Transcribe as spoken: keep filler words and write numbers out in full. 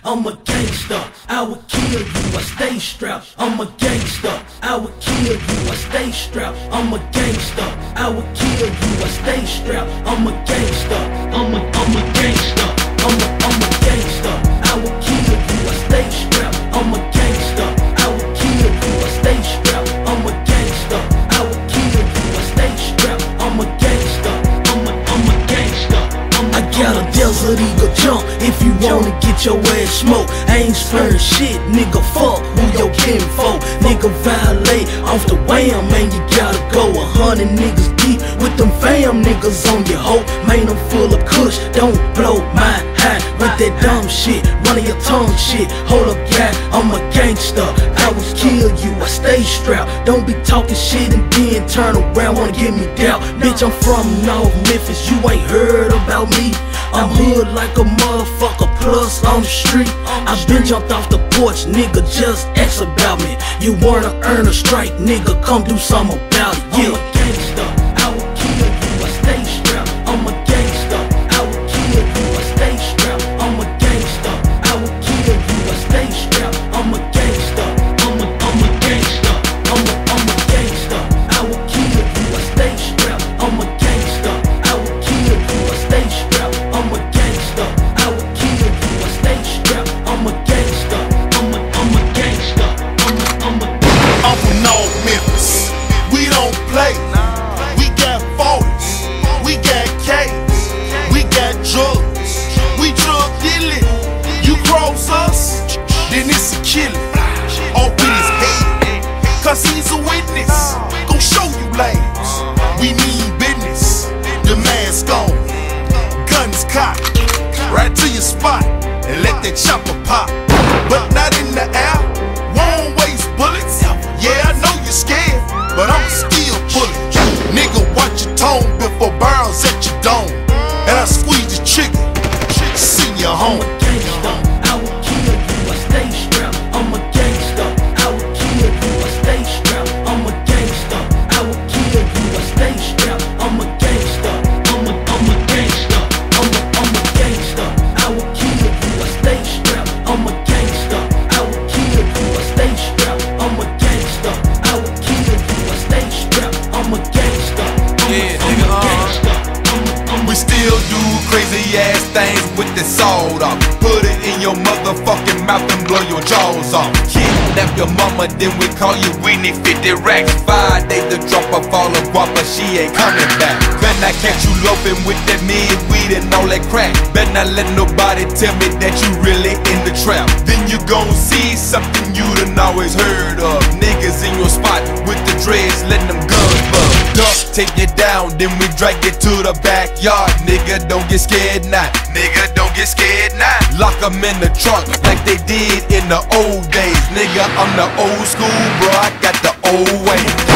I'm a gangster, I would kill you, I stay strapped. I'm a gangster, I would kill you, I stay strapped. I'm a gangster, I would kill you, I stay strapped. I'm a gangster, I'm a, I'm a gangster, I'm a, I'm a gangster, I would kill you, I stay strapped. I'm a gangster, I would kill you, I stay strapped. I'm a gangster, I would kill you, I stay strapped. I'm a gangster, I'm a, I'm a gangster. I got a Desert Eagle jump if you wanna get your ass smoked. I ain't sparing shit, nigga, fuck who your kinfolk. Nigga violate off the wham, man, you gotta go. A hundred niggas deep with them fam niggas on your hoe. Man, I'm full of kush, don't blow my high with that dumb shit, running your tongue shit. Hold up, guy, I'm a gangster, I will kill you, I stay strapped. Don't be talking shit and then turn around, wanna give me doubt. Bitch, I'm from North Memphis, you ain't heard about me. I'm hood like a motherfucker, plus on the street. I been jumped off the porch, nigga, just ask about me. You wanna earn a strike, nigga, come do something about it. Yeah. I'm a gangster, I will kill you, I stay strapped. I'm a gangster, I will kill you, I stay strapped. I'm a gangster, I will kill you, I stay strapped. I'm a gangster, I'm a, I'm a gangster, I'm a, I'm a gangster, I will kill you, I stay strapped. I'm a gangster, I will kill you, I stay strapped. I'm a gangster, I will kill you, I stay strapped. I'm a gangster, I'm a, I'm a gangster, I'm a, I'm a. I'm from North Memphis, we don't play. We got forties, we got K's, we got drugs, we drug dealing. You cross us, then it's a killing. Off in his head, cause he's a witness. Gon' show you lames, we mean business. The mask on, guns cocked, right to your spot, and let that chopper pop. But not in the air, won't waste bullets. Yeah, I know you're scared, but I'm still pulling. Nigga, watch your tone before barrels at your dome. And I squeeze the trigger, send you home. I'm a gangster, I will kill you, I stay strapped. I'm a gangster, I will kill you, I stay strapped. I'm a gangster, I will kill you, I stay strapped. I'm a gangster, I'm a, I'm a gangster, I'm a, I'm a gangster, I will kill you, I stay strapped. I'm a gangster, I will kill you, I stay strapped. I'm a gangster, I will kill you, I stay strapped. I'm a gangster, I'm a, Yeah, I'm nigga, a uh. gangster, I'm a, I'm a. We still do crazy ass things with the sawed off. Put it in your motherfucking mouth and blow your jaws off. Kidnap your mama, then we call you Winnie fifty racks. Five days to drop a fall of guapa, she ain't coming back. Better not catch you loafing with that mid weed and all that crack. Better not let nobody tell me that you really in the trap. Then you gon' see something you done always heard of. Niggas in your spot with the dreads, letting them guns buzz. Duck, take you down, then we drag you to the backyard. Nigga, don't get scared now. Nigga, don't get scared now. Lock 'em in the trunk like they did in the old days. Nigga, I'm the old school, bro, I got the old way.